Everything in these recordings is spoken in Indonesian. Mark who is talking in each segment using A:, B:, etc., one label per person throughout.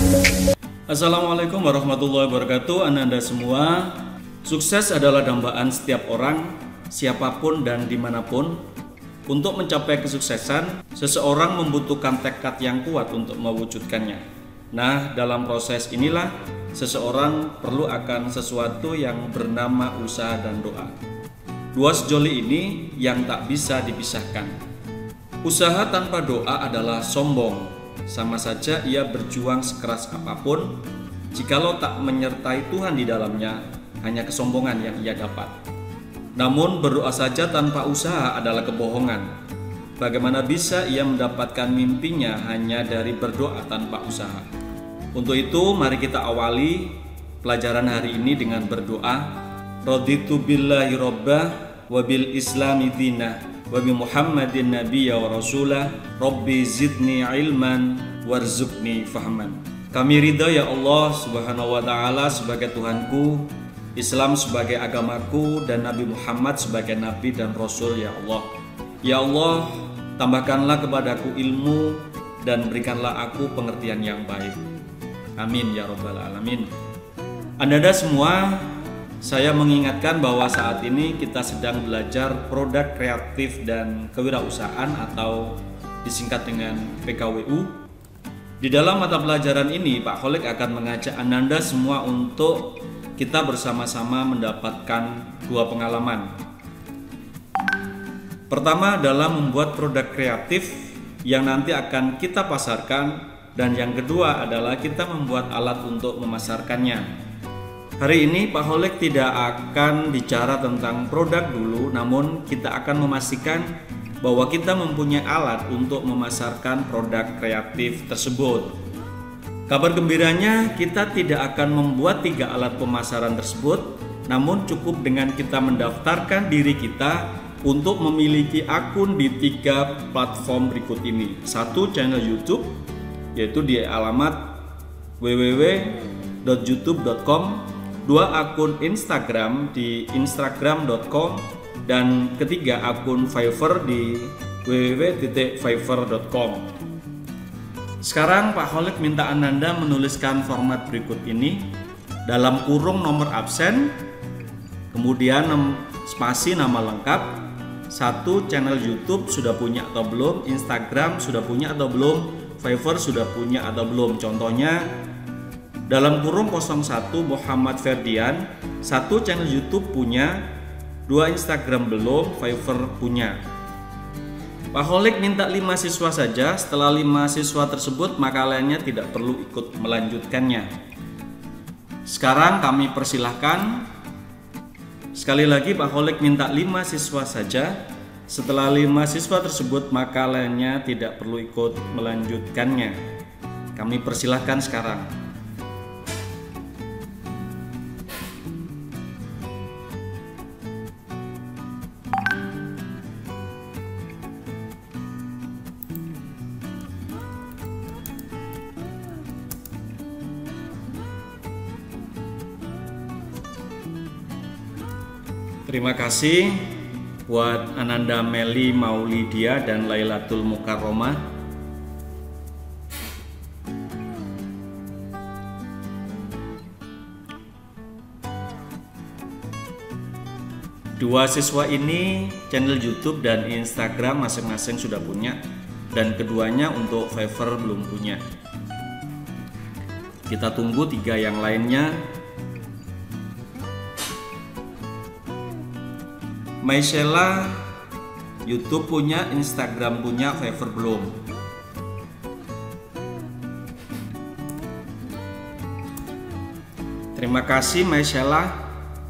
A: Assalamualaikum warahmatullahi wabarakatuh. Anda semua, sukses adalah dambaan setiap orang, siapapun dan dimanapun. Untuk mencapai kesuksesan, seseorang membutuhkan tekad yang kuat untuk mewujudkannya. Nah, dalam proses inilah seseorang perlu akan sesuatu yang bernama usaha dan doa. Dua sejoli ini yang tak bisa dipisahkan. Usaha tanpa doa adalah sombong. Sama saja ia berjuang sekeras apapun, jikalau tak menyertai Tuhan di dalamnya, hanya kesombongan yang ia dapat. Namun berdoa saja tanpa usaha adalah kebohongan. Bagaimana bisa ia mendapatkan mimpinya hanya dari berdoa tanpa usaha? Untuk itu mari kita awali pelajaran hari ini dengan berdoa. Raditu billahi rabbah wa bil islami dinah wa bi Muhammadin nabiyya wa rasulah rabbi zidni ilman warzuqni fahman. Kami ridha ya Allah subhanahu wa ta'ala sebagai Tuhanku, Islam sebagai agamaku, dan Nabi Muhammad sebagai Nabi dan Rasul ya Allah. Ya Allah, tambahkanlah kepadaku ilmu dan berikanlah aku pengertian yang baik. Amin ya rabbal alamin. Anda semua, saya mengingatkan bahwa saat ini kita sedang belajar produk kreatif dan kewirausahaan atau disingkat dengan PKWU. Di dalam mata pelajaran ini, Pak Kholik akan mengajak Anda semua untuk kita bersama-sama mendapatkan dua pengalaman. Pertama adalah membuat produk kreatif yang nanti akan kita pasarkan, dan yang kedua adalah kita membuat alat untuk memasarkannya. Hari ini Pak Kholik tidak akan bicara tentang produk dulu, namun kita akan memastikan bahwa kita mempunyai alat untuk memasarkan produk kreatif tersebut. Kabar gembiranya, kita tidak akan membuat 3 alat pemasaran tersebut, namun cukup dengan kita mendaftarkan diri kita untuk memiliki akun di 3 platform berikut ini. 1, channel YouTube, yaitu di alamat www.youtube.com. 2, akun Instagram di instagram.com, dan ketiga, akun Fiverr di www.fiverr.com. Sekarang Pak Kholik minta Anda menuliskan format berikut ini dalam kurung nomor absen, kemudian spasi nama lengkap. 1, channel YouTube sudah punya atau belum, Instagram sudah punya atau belum, Fiverr sudah punya atau belum. Contohnya dalam kurung 01 Muhammad Ferdian, 1 channel YouTube punya, 2 Instagram belum, Fiverr punya. Pak Kholik minta 5 siswa saja. Setelah 5 siswa tersebut maka lainnya tidak perlu ikut melanjutkannya. Sekarang kami persilahkan. Sekali lagi Pak Kholik minta 5 siswa saja. Setelah 5 siswa tersebut maka lainnya tidak perlu ikut melanjutkannya. Kami persilahkan sekarang. Terima kasih buat Ananda Meli Maulidia dan Lailatul Mukarromah. Dua siswa ini channel YouTube dan Instagram masing-masing sudah punya, dan keduanya untuk Fiverr belum punya. Kita tunggu 3 yang lainnya. Maisela YouTube punya, Instagram punya, Fiverr belum. Terima kasih Maisela.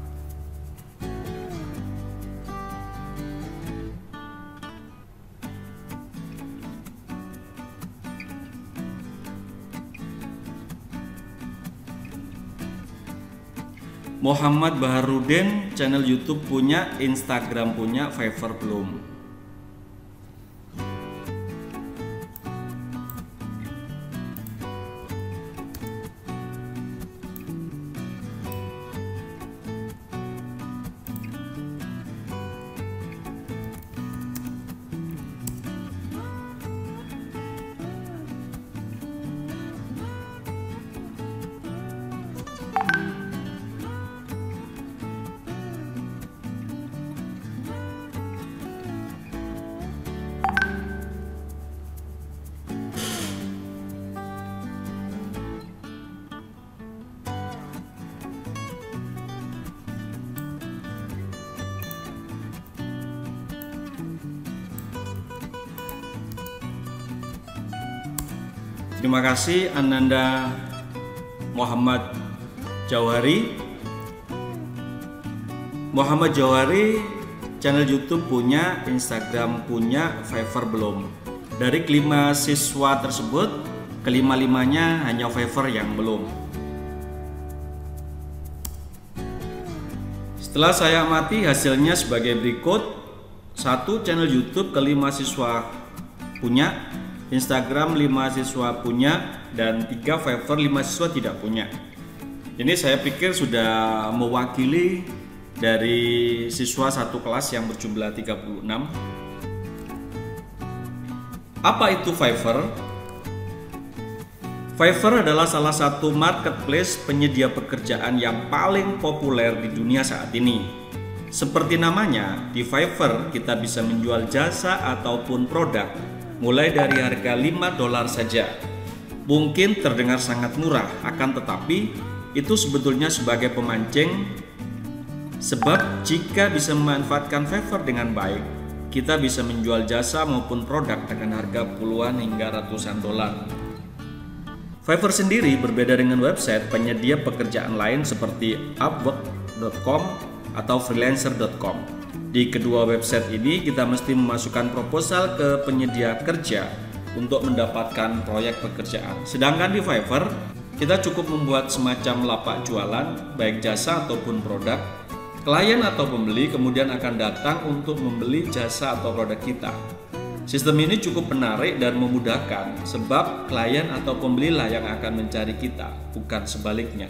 A: Muhammad Baharudin channel YouTube punya, Instagram punya, Fiverr belum. Terima kasih Ananda Muhammad Jauhari. Muhammad Jauhari channel YouTube punya, Instagram punya, Fiverr belum. Dari kelima siswa tersebut, kelima-limanya hanya Fiverr yang belum. Setelah saya amati hasilnya sebagai berikut. 1. Channel YouTube kelima siswa punya, Instagram 5 siswa punya, dan 3 Fiverr 5 siswa tidak punya. Ini saya pikir sudah mewakili dari siswa satu kelas yang berjumlah 36. Apa itu Fiverr? Fiverr adalah salah satu marketplace penyedia pekerjaan yang paling populer di dunia saat ini. Seperti namanya, di Fiverr kita bisa menjual jasa ataupun produk mulai dari harga $5 saja. Mungkin terdengar sangat murah, akan tetapi itu sebetulnya sebagai pemancing. Sebab jika bisa memanfaatkan Fiverr dengan baik, kita bisa menjual jasa maupun produk dengan harga puluhan hingga ratusan dolar. Fiverr sendiri berbeda dengan website penyedia pekerjaan lain seperti Upwork.com atau freelancer.com. Di kedua website ini kita mesti memasukkan proposal ke penyedia kerja untuk mendapatkan proyek pekerjaan. Sedangkan di Fiverr kita cukup membuat semacam lapak jualan, baik jasa ataupun produk. Klien atau pembeli kemudian akan datang untuk membeli jasa atau produk kita. Sistem ini cukup menarik dan memudahkan sebab klien atau pembelilah yang akan mencari kita, bukan sebaliknya.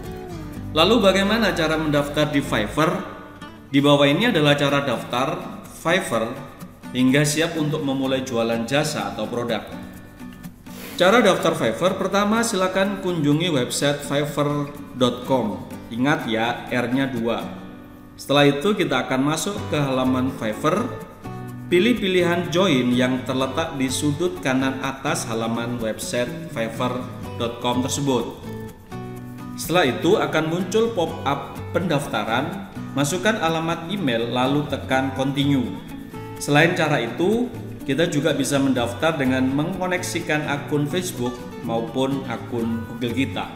A: Lalu bagaimana cara mendaftar di Fiverr? Di bawah ini adalah cara daftar Fiverr hingga siap untuk memulai jualan jasa atau produk. Cara daftar Fiverr, pertama silakan kunjungi website fiverr.com. Ingat ya, R-nya 2. Setelah itu kita akan masuk ke halaman Fiverr. Pilih pilihan join yang terletak di sudut kanan atas halaman website fiverr.com tersebut. Setelah itu akan muncul pop-up pendaftaran. Masukkan alamat email lalu tekan continue. Selain cara itu, kita juga bisa mendaftar dengan mengkoneksikan akun Facebook maupun akun Google kita.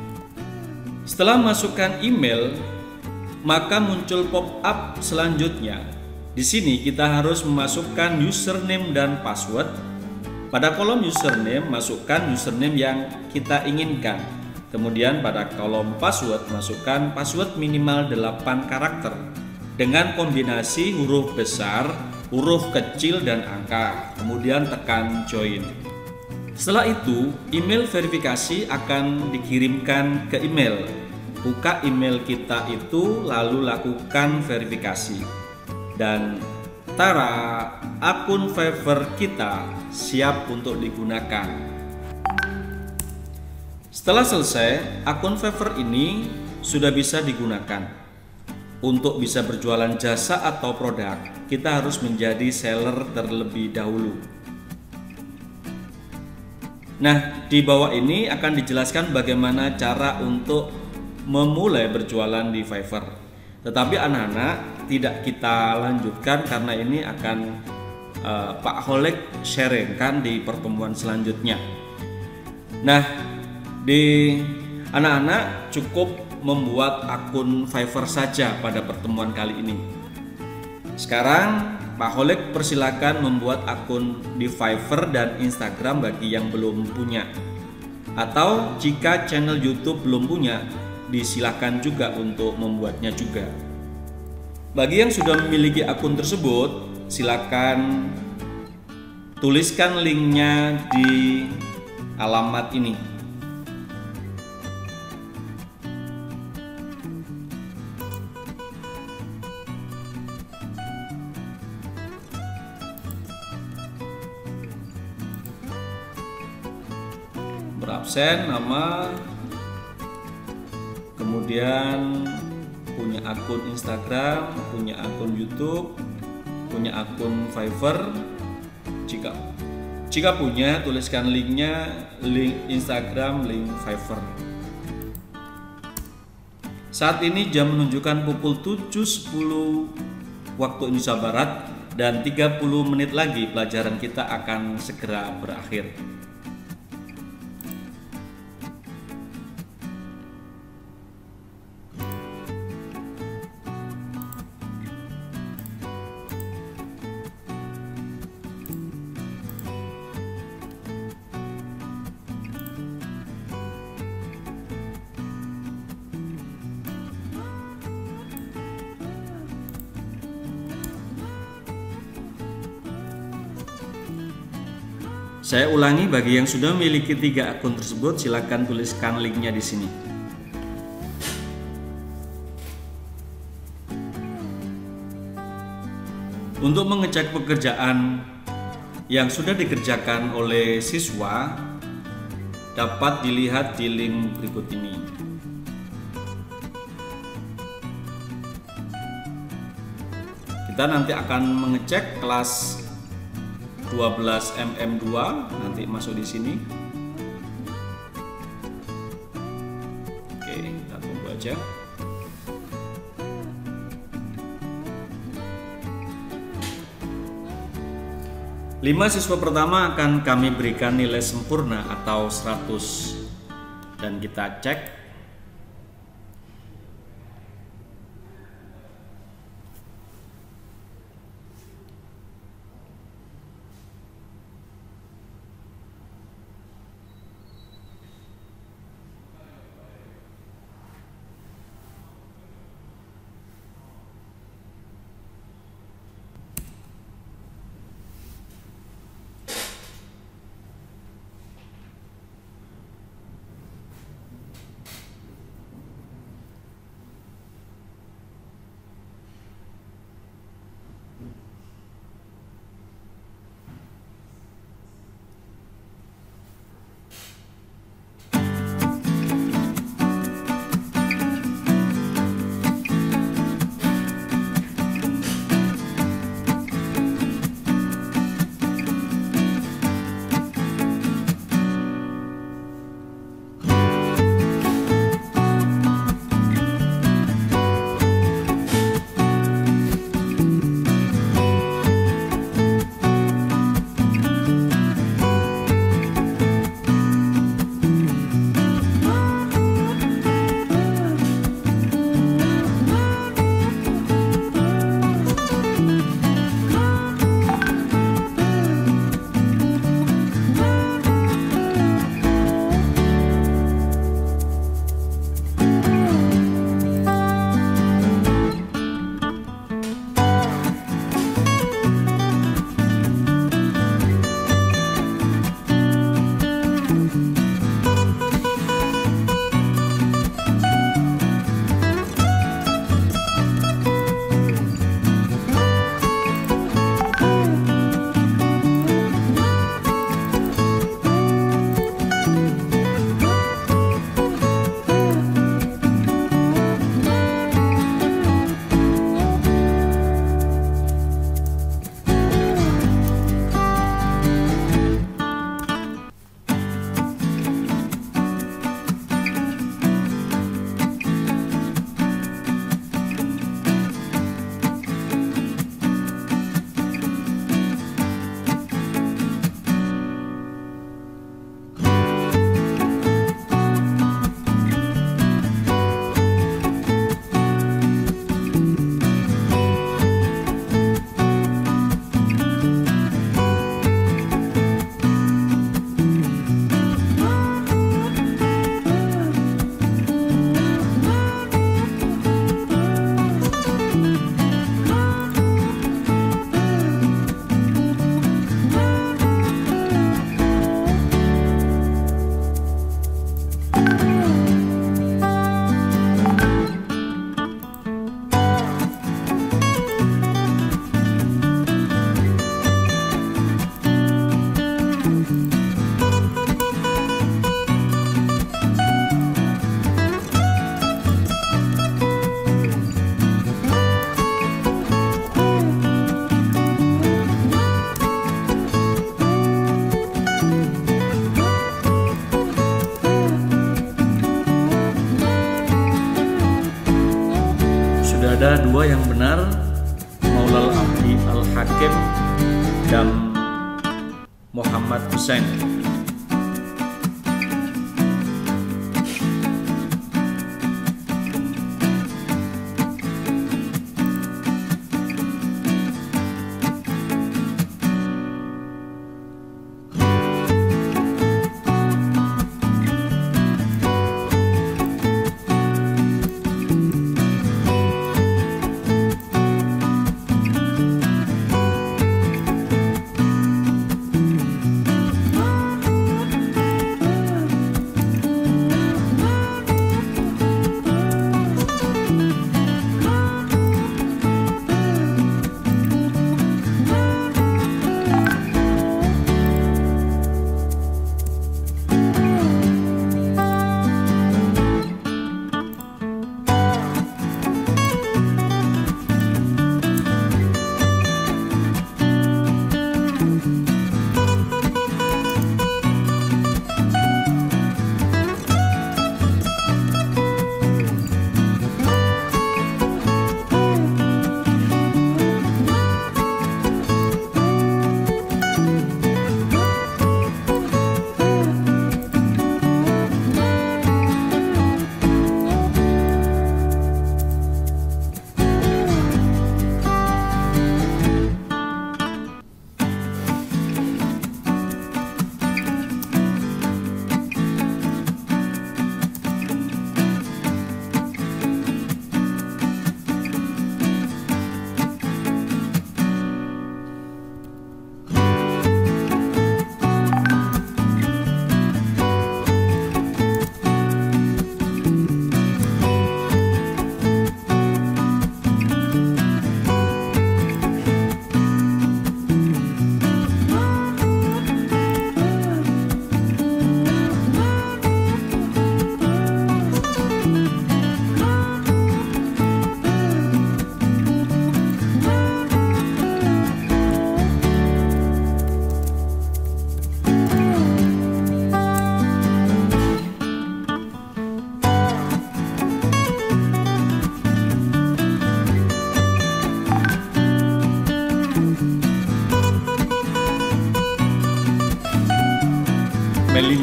A: Setelah masukkan email, maka muncul pop-up selanjutnya. Di sini kita harus memasukkan username dan password. Pada kolom username, masukkan username yang kita inginkan. Kemudian pada kolom password, masukkan password minimal 8 karakter dengan kombinasi huruf besar, huruf kecil, dan angka. Kemudian tekan join. Setelah itu, email verifikasi akan dikirimkan ke email. Buka email kita itu lalu lakukan verifikasi. Dan tara, akun Fiverr kita siap untuk digunakan. Setelah selesai, akun Fiverr ini sudah bisa digunakan. Untuk bisa berjualan jasa atau produk, kita harus menjadi seller terlebih dahulu. Nah, di bawah ini akan dijelaskan bagaimana cara untuk memulai berjualan di Fiverr. Tetapi anak-anak tidak kita lanjutkan karena ini akan Pak Holek sharingkan di pertemuan selanjutnya. Nah, di anak-anak cukup membuat akun Fiverr saja pada pertemuan kali ini. Sekarang Pak Holek persilakan membuat akun di Fiverr dan Instagram bagi yang belum punya. Atau jika channel YouTube belum punya, disilakan juga untuk membuatnya juga. Bagi yang sudah memiliki akun tersebut, silakan tuliskan linknya di alamat ini. Berabsen, nama, kemudian punya akun Instagram, punya akun YouTube, punya akun Fiverr. Jika punya, tuliskan linknya, link Instagram, link Fiverr. Saat ini jam menunjukkan pukul 7.10 waktu Indonesia Barat dan 30 menit lagi pelajaran kita akan segera berakhir. Saya ulangi, bagi yang sudah memiliki 3 akun tersebut, silakan tuliskan linknya di sini. Untuk mengecek pekerjaan yang sudah dikerjakan oleh siswa, dapat dilihat di link berikut ini. Kita nanti akan mengecek kelas 12 MM2, nanti masuk di sini. Oke, kita tunggu aja. Lima siswa pertama akan kami berikan nilai sempurna atau 100, dan kita cek.
B: ada dua yang benar, Maulal Abdi Al-Hakim dan Muhammad Hussein.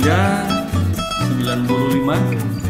B: Anda 95.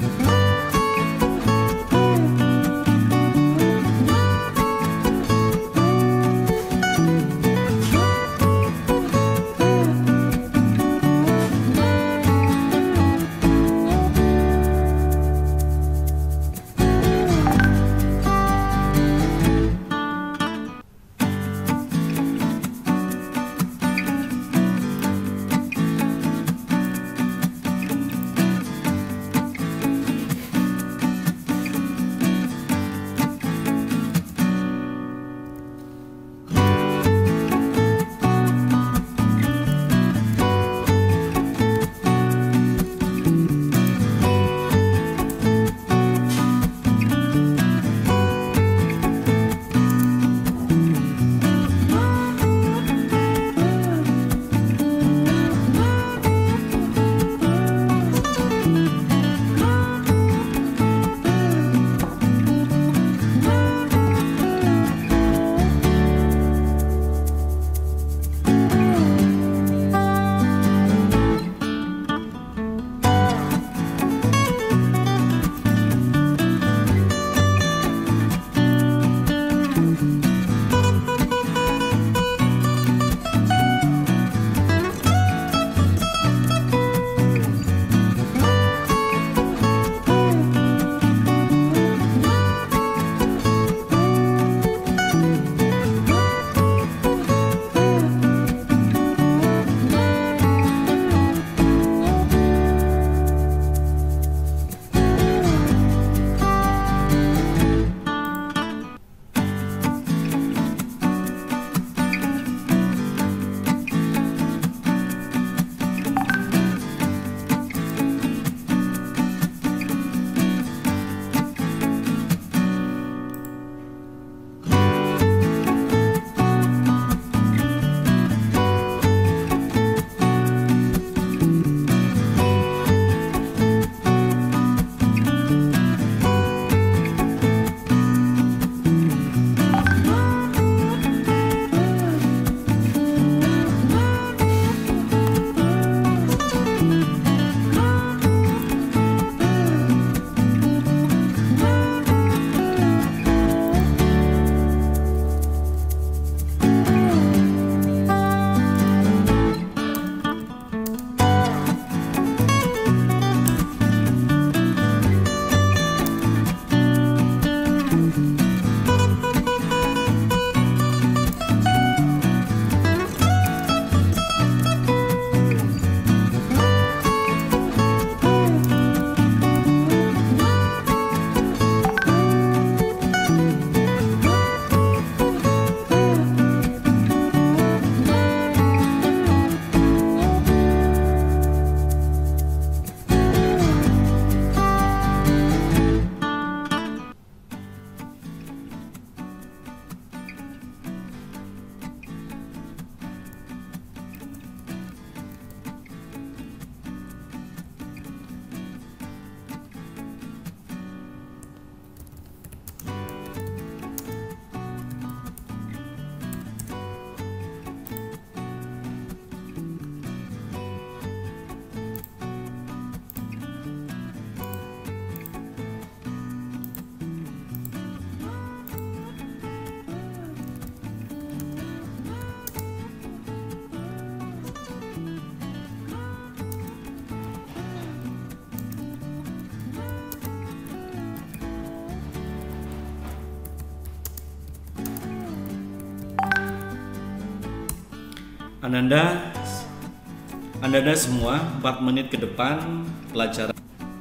B: Ananda semua 4 menit ke depan pelajaran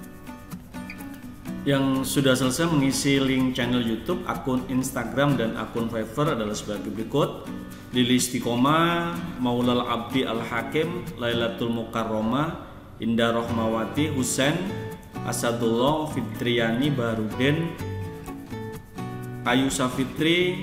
B: yang sudah selesai mengisi link channel YouTube, akun Instagram dan akun Fiverr adalah sebagai berikut: Lili Istiqomah, Maulal Abdi Al-Hakim, Lailatul Mukarromah, Indah Rohmawati, Husain, Asadullah, Fitriani, Barudin, Ayu Safitri,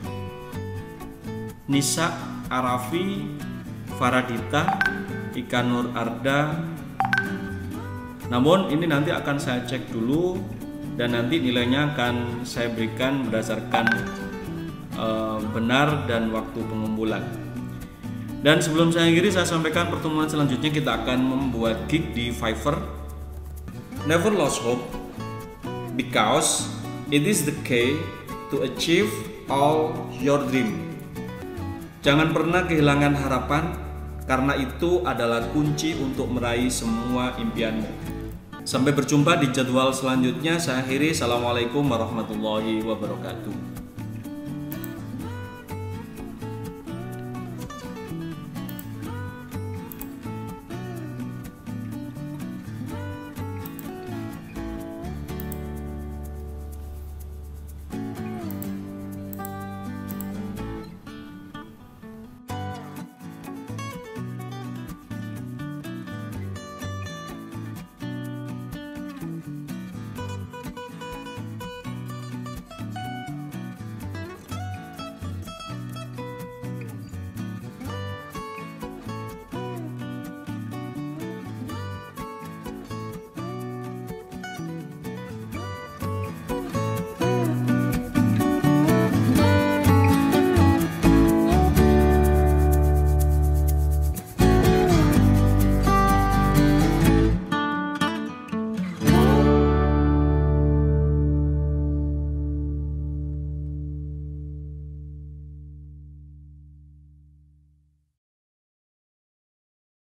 B: Nisa Arafi, Faradita, Ikanur Arda. Namun ini nanti akan saya cek dulu dan nanti nilainya akan saya berikan berdasarkan benar dan waktu pengumpulan.
A: Dan sebelum saya akhiri, saya sampaikan pertemuan selanjutnya kita akan membuat gig di Fiverr. Never lose hope, because it is the key to achieve all your dream. Jangan pernah kehilangan harapan, karena itu adalah kunci untuk meraih semua impianmu. Sampai berjumpa di jadwal selanjutnya. Saya akhiri. Assalamualaikum warahmatullahi wabarakatuh.